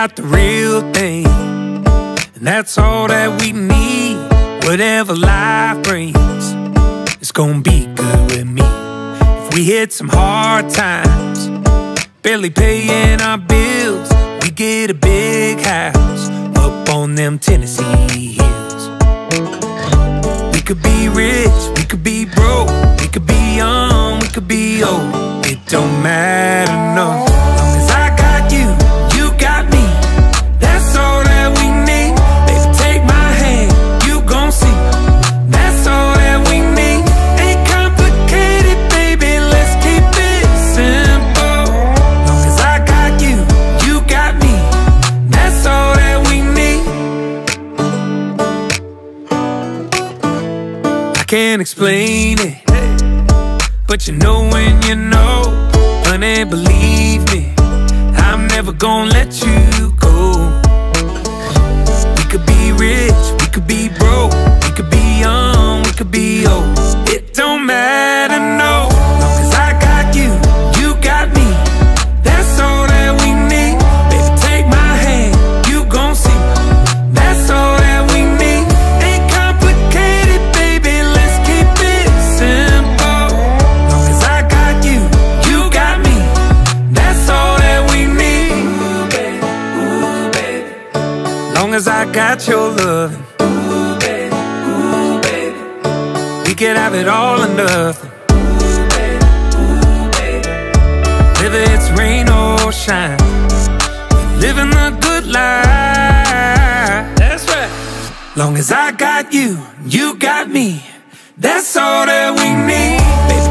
got the real thing, and that's all that we need. Whatever life brings, it's gonna be good with me. If we hit some hard times, barely paying our bills, we get a big house up on them Tennessee hills. We could be rich, we could be broke, we could be young, we could be old. It don't matter, no. Long as I got you, you got me, that's all that we need. Baby, take my hand, you gon' see, that's all that we need. Ain't complicated, baby, let's keep it simple. Long as I got you, you got me, that's all that we need. I can't explain it, but you know when you know. Honey, believe me, I'm never gonna let you go. We could be rich, we could be broke, we could be young, we could be old. It don't matter, no. Long as I got you, you got me, that's all that we need. Baby, take my hand, you gon' see, that's all that we need. Ain't complicated, baby, let's keep it simple. Long as I got you, you got me, that's all that we need. Ooh, baby, ooh, baby. Long as I got your love, ooh, baby, ooh, baby. We could have it all or nothing. Ooh, baby, ooh, baby. Whether it's rain or shine, living the good life. That's right. Long as I got you, you got me, that's all that we need. Baby,